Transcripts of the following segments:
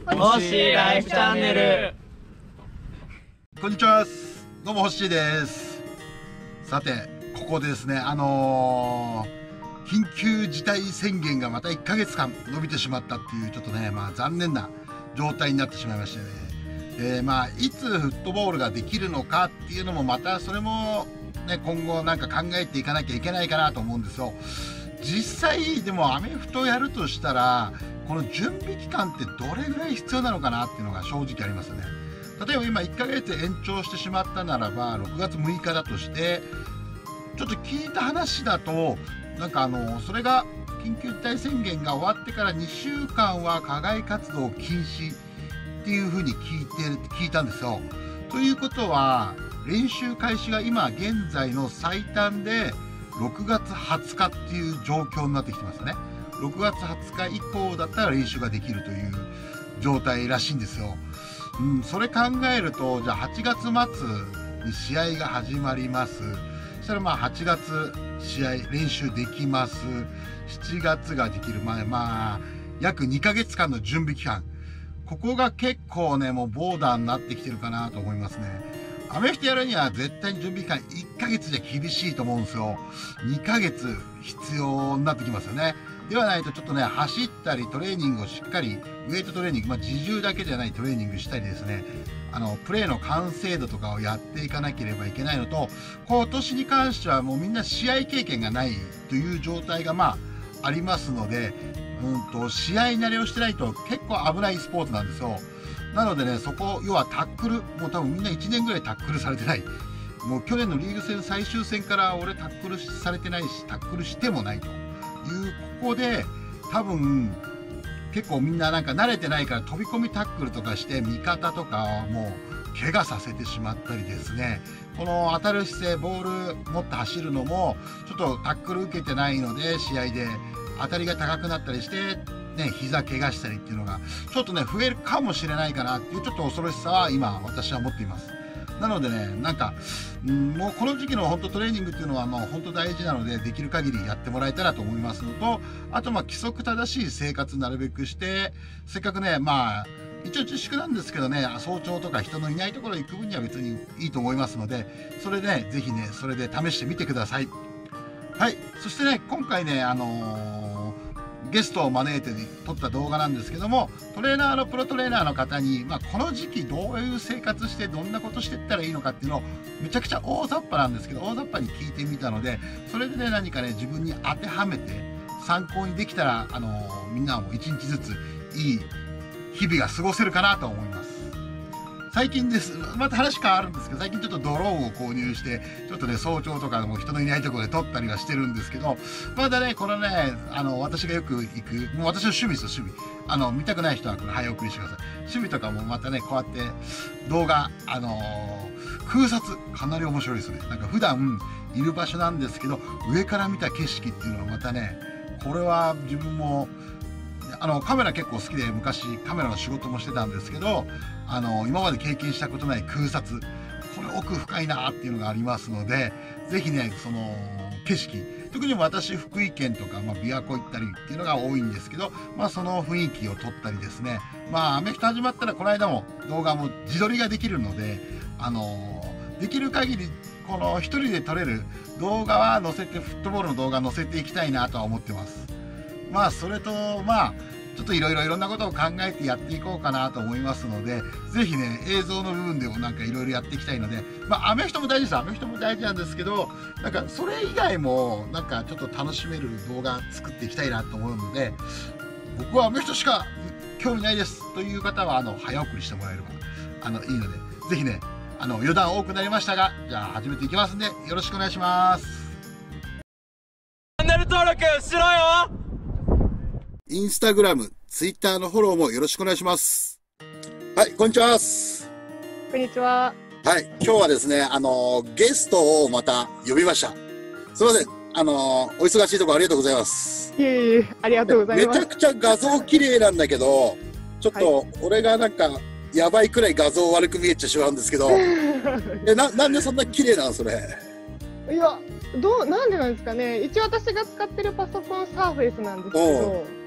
ホッシーライフチャンネル。 こんにちは、どうもホッシーです。さてここでですね緊急事態宣言がまた1ヶ月間延びてしまったっていうちょっとね残念な状態になってしまいましてね。いつフットボールができるのかっていうのもまたそれもね今後なんか考えていかなきゃいけないかなと思うんですよ。実際でもアメフトをやるとしたらこの準備期間ってどれぐらい必要なのかなっていうのが正直ありますよね。例えば今1ヶ月延長してしまったならば6月6日だとしてちょっと聞いた話だとなんかそれが緊急事態宣言が終わってから2週間は課外活動禁止っていう風に聞いたんですよ。ということは練習開始が今現在の最短で6月20日っていう状況になってきてますよね。6月20日以降だったら練習ができるという状態らしいんですよ。それ考えるとじゃあ8月末に試合が始まります。そしたら8月試合練習できます。7月ができる約2ヶ月間の準備期間、ここが結構ねもうボーダーになってきてるかなと思いますね。アメフトやるには絶対に準備期間1ヶ月じゃ厳しいと思うんですよ。2ヶ月必要になってきますよね。ではないとちょっとね走ったりトレーニングをしっかりウェイトトレーニング、自重だけじゃないトレーニングしたりですね、プレーの完成度とかをやっていかなければいけないのと、今年に関してはもうみんな試合経験がないという状態がありますので、試合慣れをしてないと結構危ないスポーツなんですよ。なのでねそこ要はタックルもう多分みんな1年ぐらいタックルされてない。もう去年のリーグ戦最終戦から俺タックルされてないしタックルしてもないというここで多分結構みんななんか慣れてないから飛び込みタックルとかして味方とかをもう怪我させてしまったりですね、この当たる姿勢ボール持って走るのもちょっとタックル受けてないので試合で当たりが高くなったりして膝怪我したりっていうのがちょっとね増えるかもしれないかなっていうちょっと恐ろしさは今私は持っています。なのでねもうこの時期の本当トレーニングっていうのは本当大事なのでできる限りやってもらえたらと思いますのと、あと規則正しい生活なるべくしてせっかくね一応自粛なんですけどね早朝とか人のいないところ行く分には別にいいと思いますので、それでぜひねそれで試してみてください。はい、そしてね今回ねゲストを招いて撮った動画なんですけども、プロトレーナーの方に、この時期どういう生活してどんなことしていったらいいのかっていうのをめちゃくちゃ大雑把なんですけど大雑把に聞いてみたので、それでね何かね自分に当てはめて参考にできたらみんなも一日ずついい日々が過ごせるかなと思います。最近ですまた話変わるんですけど最近ちょっとドローンを購入してちょっとね早朝とかも人のいないところで撮ったりはしてるんですけど、まだねこのね私がよく行くもう私の趣味ですよ。趣味見たくない人はこれ早送りしてください。趣味とかもまたねこうやって動画空撮かなり面白いですね。なんか普段いる場所なんですけど上から見た景色っていうのはまたねこれは自分もカメラ結構好きで昔カメラの仕事もしてたんですけど今まで経験したことない空撮、これ奥深いなっていうのがありますのでぜひねその景色、特に私福井県とか琵琶湖行ったりっていうのが多いんですけどその雰囲気を撮ったりですね、アメフト始まったらこの間も動画も自撮りができるのでできる限りこの一人で撮れる動画は載せてフットボールの動画載せていきたいなとは思ってます。それとちょっといろんなことを考えてやっていこうかなと思いますので、ぜひね映像の部分でもいろいろやっていきたいので、アメフトも大事です。アメフトも大事なんですけどそれ以外もちょっと楽しめる動画作っていきたいなと思うので、僕はアメフトしか興味ないですという方は早送りしてもらえればいいので、ぜひね余談多くなりましたがじゃあ始めていきますんでよろしくお願いします。 チャンネル登録しろよ。 インスタグラム、ツイッターのフォローもよろしくお願いします。はい、こんにちは。 こんにちは。 はい、今日はですね、ゲストをまた呼びました。すいません、お忙しいところありがとうございます。 いえいえ、ありがとうございます。 めちゃくちゃ画像綺麗なんだけど、ちょっと俺がやばいくらい画像悪く見えてしまうんですけど、なんでそんな綺麗なのそれ？ いや、なんでなんですかね。一応私が使ってるパソコンサーフェイスなんですけど。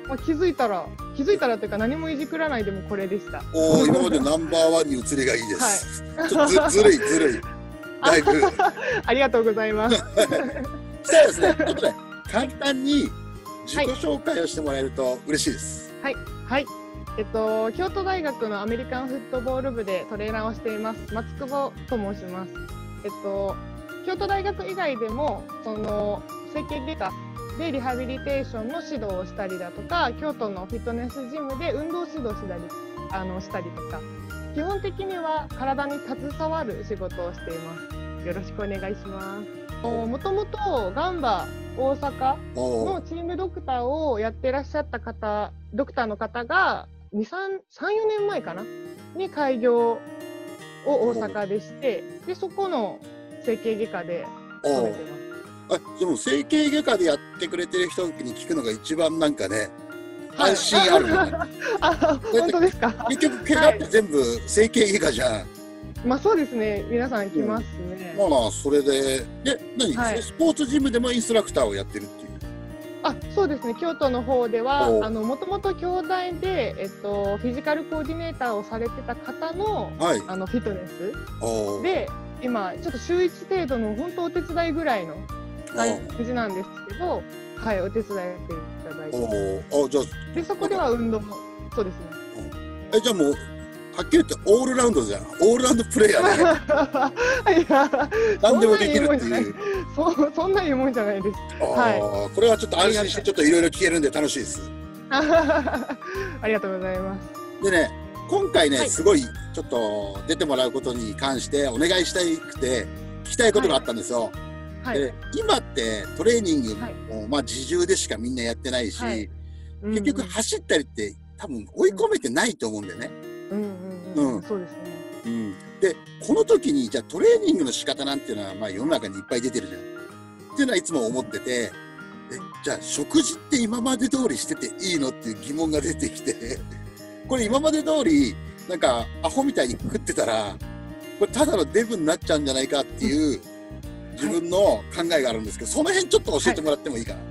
まあ、気づいたらというか何もいじくらないでもこれでした。 おお、今までナンバーワンに移りがいいです。ちょっとずるい。だいぶ。 ありがとうございます。 したらですね、ちょっとね、簡単に自己紹介をしてもらえると嬉しいです。 はい。京都大学のアメリカンフットボール部でトレーナーをしています松久保と申します。京都大学以外でもその整形外科でリハビリテーションの指導をしたりだとか、京都のフィットネスジムで運動指導したりとか、基本的には体に携わる仕事をしています。よろしくお願いします。もともとガンバ大阪のチームドクターをやってらっしゃったドクターの方が3、4年前かなに開業を大阪でして、でそこの整形外科で勤めてます。 でも整形外科でやってくれてる人に聞くのが一番なんかね、安心あるよね。 本当ですか。 結局怪我って全部整形外科じゃん。 まあそうですね、皆さん来ますね。 まあそれでスポーツジムでもインストラクターをやってるっていう。 そうですね、京都の方ではもともと京大で、フィジカルコーディネーターをされてた方の、フィットネスで今ちょっと週1程度の本当お手伝いぐらいの感じなんですけど、お手伝いやっていただいて、 じゃあでそこでは運動もそうですね。 じゃあもうはっきり言ってオールラウンドじゃん。オールラウンドプレイヤーね。 いや、 何でもできるっていう。 そんなにいいもんじゃないです。 これはちょっと安心してちょっといろいろ聞けるんで楽しいです。 ありがとうございます。 でね、今回ね、すごいちょっと出てもらうことに関してお願いしたくて聞きたいことがあったんですよ。で今ってトレーニングも自重でしかみんなやってないし、結局走ったりって多分追い込めてないと思うんだよね。 そうですね。 でこの時にじゃあトレーニングの仕方なんていうのは世の中にいっぱい出てるじゃんっていうのはいつも思ってて、じゃあ食事って今まで通りしてていいのっていう疑問が出てきてこれ今まで通りなんかアホみたいに食ってたらこれただのデブになっちゃうんじゃないかっていう自分の考えがあるんですけど、その辺ちょっと教えてもらってもいいかな。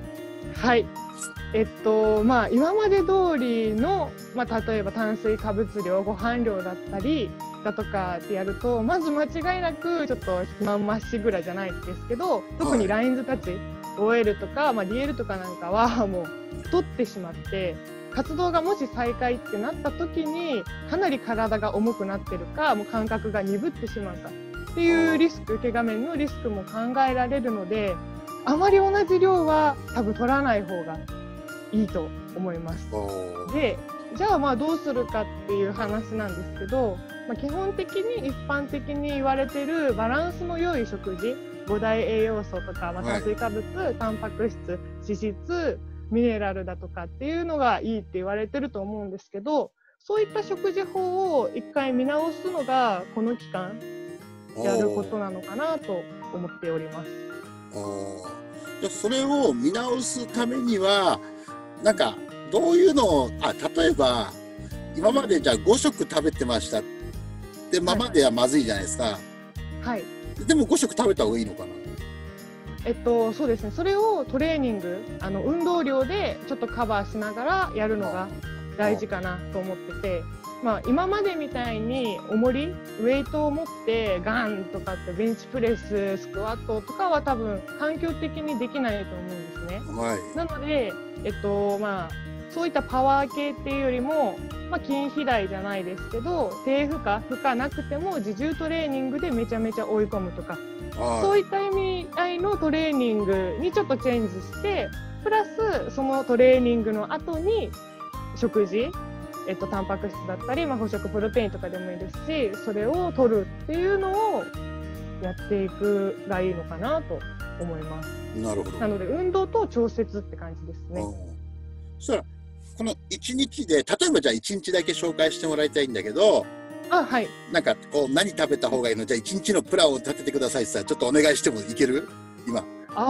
今まで通りの、例えば炭水化物量、ご飯量だったりだとかってやると、まず間違いなくちょっと肥満まっしぐらじゃないですけど、特にラインズたち、OL とか、DL とかなんかはもう太ってしまって、活動がもし再開ってなった時にかなり体が重くなってるか、もう感覚が鈍ってしまうかっていうリスク、怪我面のリスクも考えられるので、あまり同じ量は多分取らない方がいいと思います。で、じゃあどうするかっていう話なんですけど、基本的に一般的に言われてるバランスの良い食事、5大栄養素とか、炭水化物、タンパク質、脂質、ミネラルだとかっていうのがいいって言われてると思うんですけど、そういった食事法を一回見直すのがこの期間やることなのかなと思っております。 じゃあそれを見直すためにはなんかどういうのを例えば今までじゃあ5食食べてましたってままではまずいじゃないですか。でも5食食べた方がいいのかな。 そうですね。それをトレーニング、運動量でちょっとカバーしながらやるのが大事かなと思ってて、今までみたいに重り、ウェイトを持ってガンとかってベンチプレス、スクワットとかは多分環境的にできないと思うんですね。なので、そういったパワー系っていうよりも、筋肥大じゃないですけど、低負荷なくても自重トレーニングでめちゃめちゃ追い込むとか、そういった意味合いのトレーニングにちょっとチェンジして、プラスそのトレーニングの後に食事、タンパク質だったり、補食プロテインとかでもいいですし、それを取るっていうのをやっていくがいいのかなと思います。 なるほど。 なので運動と調節って感じですね。 そしたらこの1日で、例えばじゃあ1日だけ紹介してもらいたいんだけど、なんかこう何食べた方がいいの、じゃあ1日のプランを立ててくださいってさ、ちょっとお願いしてもいける？今。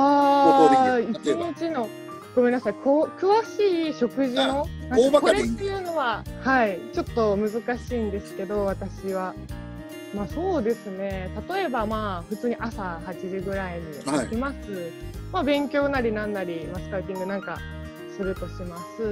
1日のごめんなさい、詳しい食事のこれっていうのはちょっと難しいんですけど、私はそうですね、例えば普通に朝8時ぐらいに起きます。勉強なりなんなり、スカウティングなんかするとします。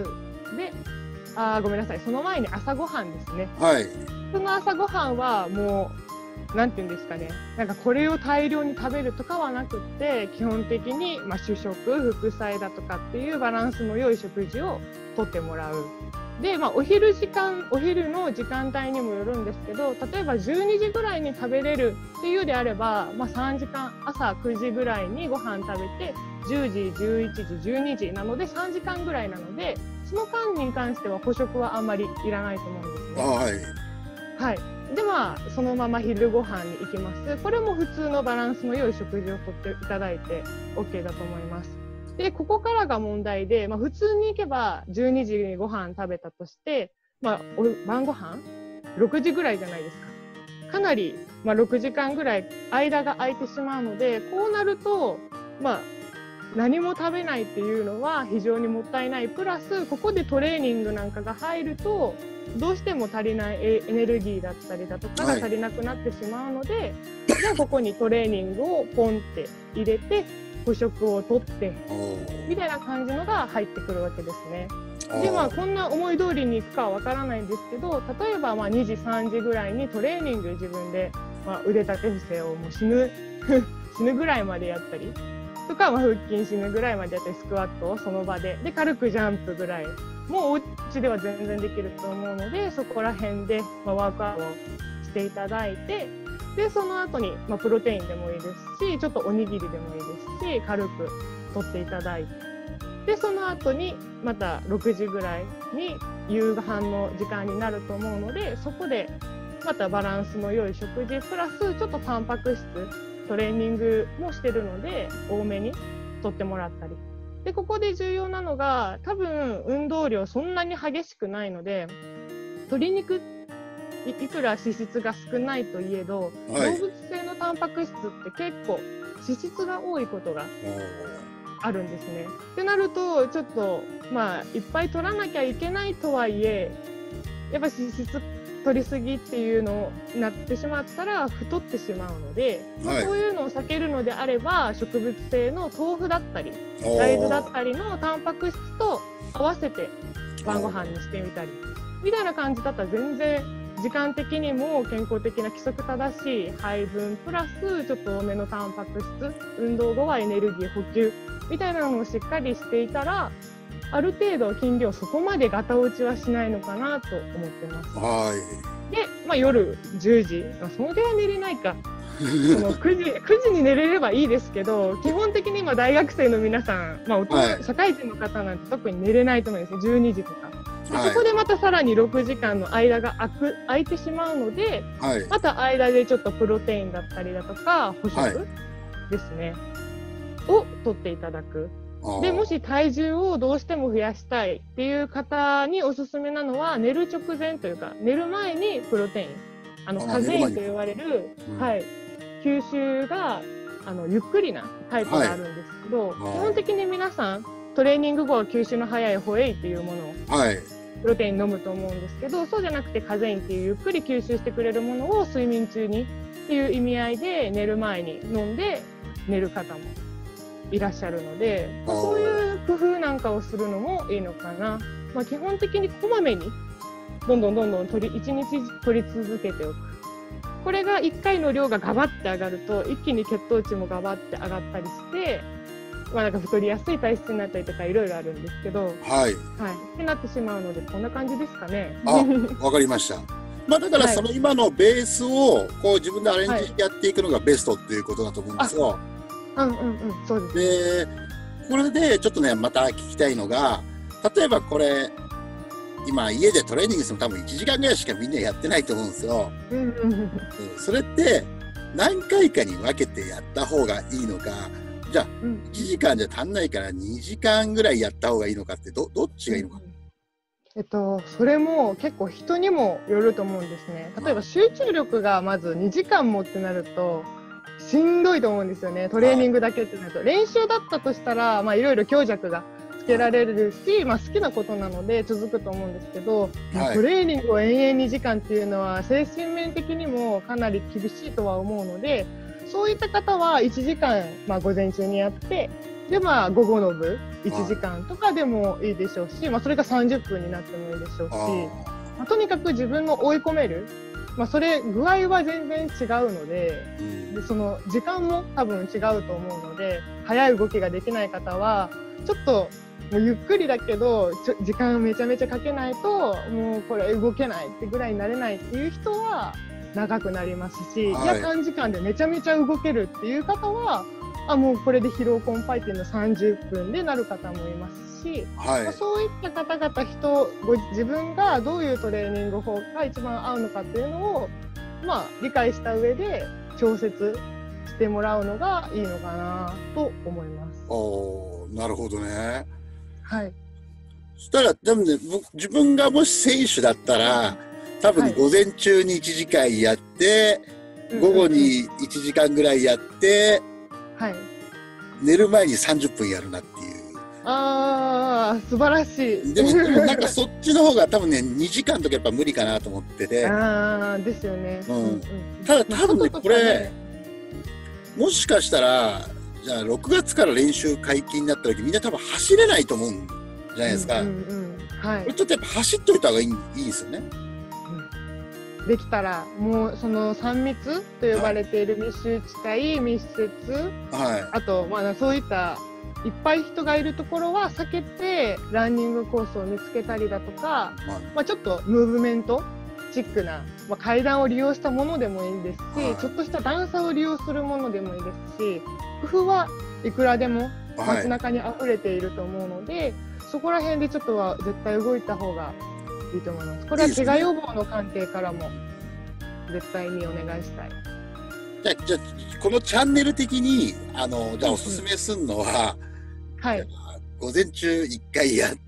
で、ごめんなさい、その前に朝ごはんですね。 はい。 その朝ごはんはもう、なんていうんですかね、なんかこれを大量に食べるとかはなくって、基本的に、主食、副菜だとかっていうバランスの良い食事をとってもらう。で、お昼の時間帯にもよるんですけど、例えば12時ぐらいに食べれるっていうであれば、3時間、朝9時ぐらいにご飯食べて、10時、11時、12時なので3時間ぐらいなので、その間に関しては補食はあんまりいらないと思うんですね。 はい。 はい。で、そのまま昼ご飯に行きます。これも普通のバランスの良い食事をとっていただいて OK だと思います。で、ここからが問題で、普通に行けば12時にご飯食べたとして、晩ご飯6時ぐらいじゃないですか。かなり、6時間ぐらい間が空いてしまうので、こうなると、何も食べないっていうのは非常にもったいない。プラス、ここでトレーニングなんかが入ると、どうしても足りないエネルギーだったりだとかが足りなくなってしまうので、じゃあここにトレーニングをポンって入れて、補食をとって、みたいな感じのが入ってくるわけですね。で、こんな思い通りにいくかはわからないんですけど、例えば2時、3時ぐらいにトレーニング自分で、腕立て伏せをもう死ぬぐらいまでやったり、とか、腹筋死ぬぐらいまでやってスクワットをその場で、軽くジャンプぐらい、もうお家では全然できると思うので、そこら辺で、ワークアウトをしていただいて、で、その後に、プロテインでもいいですし、ちょっとおにぎりでもいいですし、軽く取っていただいて、で、その後に、また6時ぐらいに夕飯の時間になると思うので、そこで、またバランスの良い食事、プラス、ちょっとタンパク質、トレーニングもしてるので、多めに取ってもらったり。で、ここで重要なのが、多分、運動量そんなに激しくないので、鶏肉、いくら脂質が少ないといえど、動物性のタンパク質って結構脂質が多いことがあるんですね。ってなると、ちょっと、いっぱい取らなきゃいけないとはいえ、やっぱ脂質取りすぎっていうのになってしまったら太ってしまうので、そういうのを避けるのであれば、植物性の豆腐だったり大豆だったりのタンパク質と合わせて晩ご飯にしてみたりみたいな感じだったら、全然時間的にも健康的な規則正しい配分プラスちょっと多めのタンパク質、運動後はエネルギー補給みたいなのをしっかりしていたら、ある程度筋量そこまでガタ落ちはしないのかなと思ってます。で、夜10時、そのぐらい寝れないか。その9時に寝れればいいですけど、基本的に今大学生の皆さん、社会人の方なんて特に寝れないと思うんですよ、12時とか。そこでまたさらに6時間の間が空いてしまうので、また間でちょっとプロテインだったりだとか、補食ですね、を取っていただく。で、もし体重をどうしても増やしたいっていう方におすすめなのは、寝る直前というか、寝る前にプロテイン、カゼインと言われる、吸収がゆっくりなタイプがあるんですけど、基本的に皆さんトレーニング後は吸収の早いホエイっていうものを、プロテイン飲むと思うんですけど、そうじゃなくてカゼインっていうゆっくり吸収してくれるものを睡眠中にっていう意味合いで寝る前に飲んで寝る方もいらっしゃるので、そういう工夫なんかをするのもいいのかな。基本的にこまめにどんどん1日取り続けておく。これが1回の量がガバッて上がると、一気に血糖値もガバッて上がったりして、なんか太りやすい体質になったりとかいろいろあるんですけど、ってなってしまうので、こんな感じですかね。 わかりました。だからその今のベースをこう自分でアレンジしてやっていくのがベストっていうことだと思うんですよ。 そうです。 で、これでちょっとね、また聞きたいのが、例えばこれ、今家でトレーニングしても多分1時間ぐらいしかみんなやってないと思うんですよ。それって何回かに分けてやった方がいいのか、じゃあ1時間じゃ足んないから2時間ぐらいやった方がいいのかって、どっちがいいのか。 それも結構人にもよると思うんですね。例えば集中力がまず2時間もってなるとしんどいと思うんですよね。トレーニングだけってなると。練習だったとしたら、いろいろ強弱がつけられるし、好きなことなので続くと思うんですけど、トレーニングを延々2時間っていうのは精神面的にもかなり厳しいとは思うので、そういった方は1時間、午前中にやって、 で、まあ、午後の部、1時間とかでもいいでしょうし、まあ、それが30分になってもいいでしょうし、まあ、とにかく自分の追い込める、まあ、それ、具合は全然違うので、でその時間も多分違うと思うので、早い動きができない方は、ちょっと、もうゆっくりだけど、時間めちゃめちゃかけないと、もうこれ動けないってぐらいになれないっていう人は、長くなりますし、 はい、 いや短時間でめちゃめちゃ動けるっていう方は、もうこれで疲労困憊っていうの30分でなる方もいますし、 はい、 まあ、そういった方々自分がどういうトレーニング法が一番合うのかっていうのを、まあ、理解した上で調節してもらうのがいいのかなと思います。 おー、なるほどね。 はい。 そしたら、でもね、自分がもし選手だったら、多分午前中に1時間やって、午後に1時間ぐらいやって、 はい。 寝る前に30分やるなっていう。 ああ、素晴らしい。 でもなんかそっちの方が多分ね、2時間とかやっぱ無理かなと思ってて。 ああ、ですよね。 ただ多分ね、これ、もしかしたら、じゃあ6月から練習解禁になった時、みんな多分走れないと思うんじゃないですか。 はい。 これちょっとやっぱ走っといた方がいいですよね。 できたら、もうその3密と呼ばれている密集地帯、密接、 はい、 あと、まあ、そういったいっぱい人がいるところは避けて、ランニングコースを見つけたりだとか、まあ、ちょっとムーブメントチックな、まあ、階段を利用したものでもいいですし、ちょっとした段差を利用するものでもいいですし、工夫はいくらでも街中に溢れていると思うので、そこら辺でちょっとは絶対動いた方がいいと思います。これは怪我予防の関係からも絶対にお願いしたい。 じゃあこのチャンネル的にじゃあおすすめするのは、 はい、 午前中1回やって、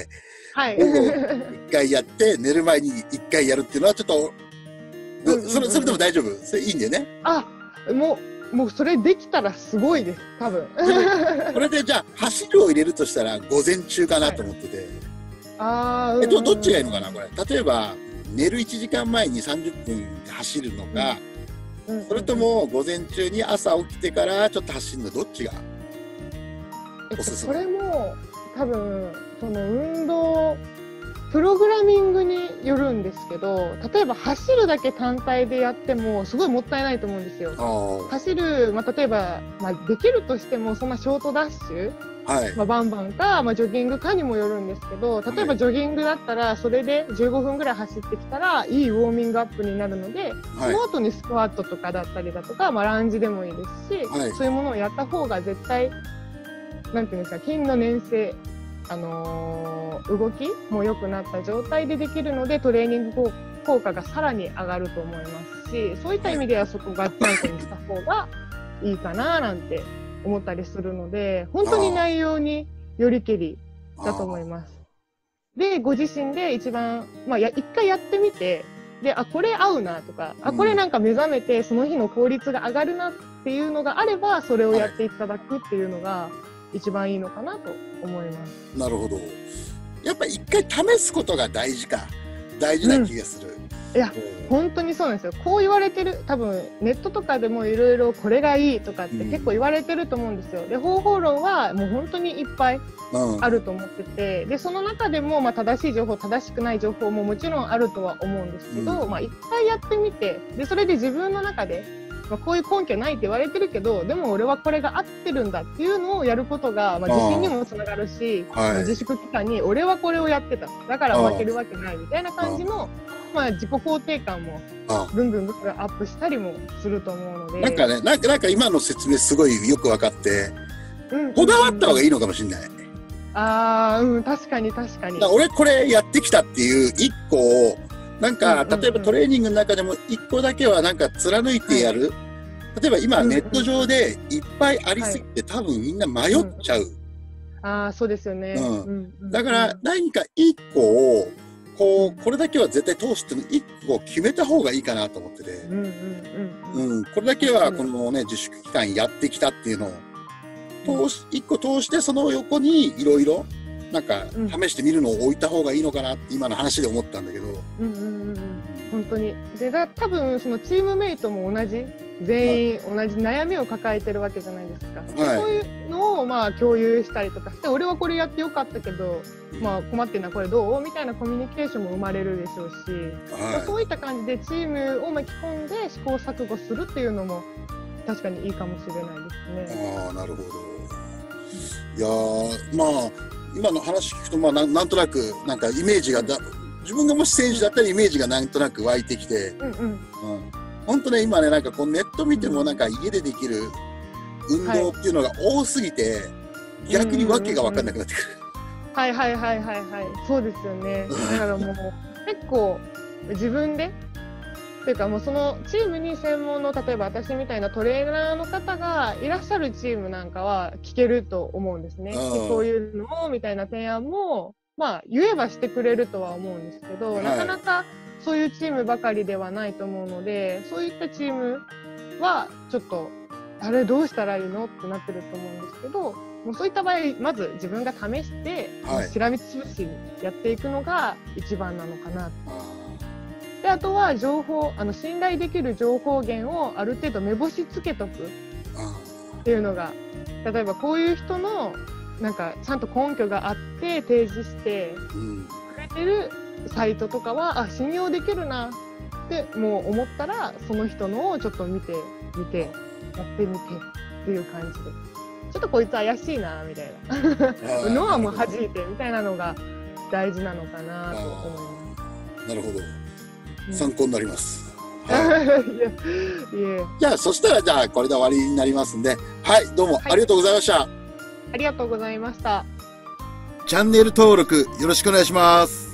はい、 午後1回やって寝る前に1回やるっていうのはちょっと、それでも大丈夫？それいいんだよね。 もうそれできたらすごいです、多分。 これでじゃあ走るを入れるとしたら午前中かなと思ってて。 はい、 どっちがいいのかなこれ。例えば寝る1時間前に30分走るのか、それとも午前中に朝起きてからちょっと走るの、どっちがおすすめ？ これも多分その運動プログラミングによるんですけど、例えば走るだけ単体でやってもすごいもったいないと思うんですよ。走る、まあ、例えば、まあ、できるとしてもそんなショートダッシュ、はい、まあ、バンバンか、まあ、ジョギングかにもよるんですけど、例えばジョギングだったらそれで15分ぐらい走ってきたらいいウォーミングアップになるので、はい、その後にスクワットとかだったりだとか、まあ、ランジでもいいですし、はい、そういうものをやった方が絶対なんていうんですか、筋の粘性、動きも良くなった状態でできるので、トレーニング効果がさらに上がると思いますし、そういった意味ではそこが参考にした方がいいかななんて思ったりするので、本当に内容によりけりだと思います。で、ご自身で一番、まあ、一回やってみて、で、これ合うなとか、これなんか目覚めてその日の効率が上がるなっていうのがあれば、それをやっていただくっていうのが一番いいのかなと思います。 なるほど。やっぱり一回試すことが大事な気がする。 いや、本当にそうなんですよ。こう言われてる、多分ネットとかでもいろいろこれがいいとかって結構言われてると思うんですよ。で、方法論はもう本当にいっぱいあると思ってて、で、その中でもまあ正しい情報、正しくない情報ももちろんあるとは思うんですけど、まあ一回やってみて、で、それで自分の中で、まあ、こういう根拠ないって言われてるけど、でも俺はこれが合ってるんだっていうのをやることが、まあ、自信にもつながるし、自粛期間に俺はこれをやってた。だから負けるわけないみたいな感じの、まあ、自己肯定感もぐんぐんアップしたりもすると思うので。 なんかね、なんか今の説明すごいよく分かって、こだわった方がいいのかもしれない。 確かに確かに。 俺これやってきたっていう一個を、なんか、例えばトレーニングの中でも一個だけはなんか貫いてやる。例えば今ネット上でいっぱいありすぎて多分みんな迷っちゃう。 そうですよね。 だから何か一個を、これだけは絶対通しての一個を決めた方がいいかなと思ってて。これだけはこのね、自粛期間やってきたっていうのを、一個通してその横にいろいろ、なんか試してみるのを置いた方がいいのかなって今の話で思ったんだけど。 本当に。で、多分そのチームメイトも同じ全員同じ悩みを抱えてるわけじゃないですか。 はいそういうのをまあ共有したりとかして、俺はこれやってよかったけど、まあ困ってるのはこれどうみたいなコミュニケーションも生まれるでしょうし、 はいそういった感じでチームを巻き込んで試行錯誤するっていうのも確かにいいかもしれないですね。 ああ、なるほど。いやー、まあ今の話聞くと、まあなんとなくなんかイメージが自分がもし選手だったらイメージがなんとなく湧いてきて、本当ね、今ね、なんかこうネット見てもなんか家でできる運動っていうのが多すぎて、逆にわけが分かんなくなってくる。 はいはいはいはいはい、そうですよね。だからもう結構自分でというか、もうそのチームに専門の、例えば私みたいなトレーナーの方がいらっしゃるチームなんかは聞けると思うんですね。でこういうのをみたいな提案もまあ言えばしてくれるとは思うんですけど、なかなかそういうチームばかりではないと思うので、そういったチームはちょっとあれどうしたらいいのってなってると思うんですけど、もうそういった場合まず自分が試して、しらみつぶしにやっていくのが一番なのかなと。であとは情報、信頼できる情報源をある程度目星つけとくっていうのが、例えばこういう人のなんかちゃんと根拠があって提示してくれてるサイトとかは、信用できるなってもう思ったら、その人のをちょっと見てやってみてっていう感じで、ちょっとこいつ怪しいなみたいなのはもう弾いてみたいなのが大事なのかなと思います。 なるほど、参考になります。じゃあそしたら、じゃあこれで終わりになりますんで、はい、どうもありがとうございました。 ありがとうございました。 チャンネル登録よろしくお願いします。